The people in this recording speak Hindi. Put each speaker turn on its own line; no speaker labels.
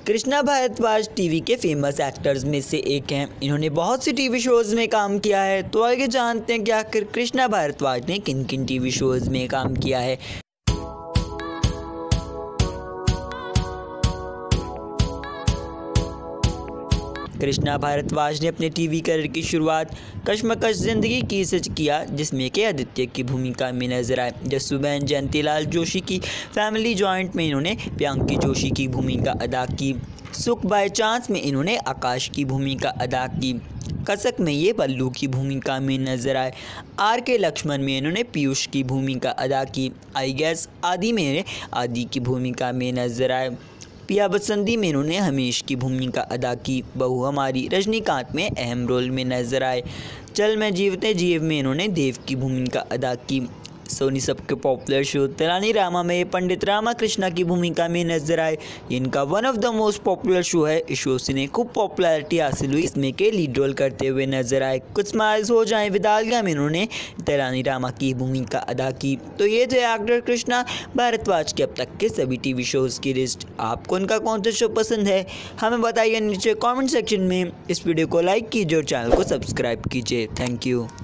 कृष्णा भारद्वाज टीवी के फेमस एक्टर्स में से एक हैं। इन्होंने बहुत सी टीवी शोज़ में काम किया है। तो आगे जानते हैं कि आखिर कृष्णा भारद्वाज ने किन किन टीवी शोज़ में काम किया है। कृष्णा भारद्वाज ने अपने टीवी करियर की शुरुआत कश्मकश ज़िंदगी की से किया, जिसमें के आदित्य की भूमिका में नजर आए। जसुबहन जयंतीलाल जोशी की फैमिली जॉइंट में इन्होंने प्रियांकी जोशी की भूमिका अदा की। सुख बाय चांस में इन्होंने आकाश की भूमिका अदा की। कसक में ये पल्लू की भूमिका में नजर आए। RK लक्ष्मण में इन्होंने पीयूष की भूमिका अदा की। आई गेस आदि में आदि की भूमिका में नजर आए। पिया बसंती में इन्होंने हमेश की भूमिका अदा की। बहू हमारी रजनीकांत में अहम रोल में नजर आए। चल मैं जीवते जीव में इन्होंने देव की भूमिका अदा की। सोनी सब के पॉपुलर शो तेलानी रामा में पंडित रामाकृष्णा की भूमिका में नजर आए। इनका one of the most popular show है। इस शो से ने खूब पॉपुलैरिटी हासिल हुई। इसमें के लीड रोल करते हुए नजर आए। कुछ स्माइल्स हो जाएं विदालगा में इन्होंने तेलानी रामा की भूमिका अदा की। तो ये थे एक्टर कृष्णा भारद्वाज के अब तक के सभी टीवी शोज़ की लिस्ट। आपको उनका कौन सा शो पसंद है हमें बताइए नीचे कॉमेंट सेक्शन में। इस वीडियो को लाइक कीजिए और चैनल को सब्सक्राइब कीजिए। Thank you.